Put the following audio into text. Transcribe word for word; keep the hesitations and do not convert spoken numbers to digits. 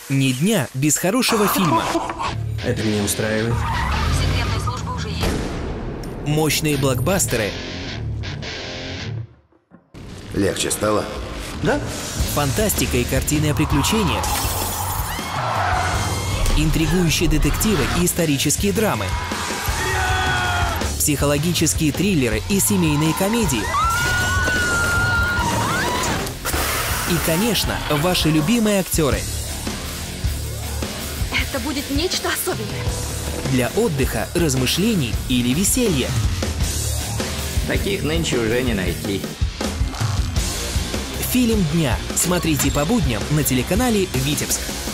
Ни дня без хорошего фильма. Это меня устраивает. Секретная служба уже есть. Мощные блокбастеры. Легче стало? Да? Фантастика и картины о приключениях. Интригующие детективы и исторические драмы. Психологические триллеры и семейные комедии. И, конечно, ваши любимые актеры. Это будет нечто особенное. Для отдыха, размышлений или веселья. Таких нынче уже не найти. Фильм дня. Смотрите по будням на телеканале «Витебск».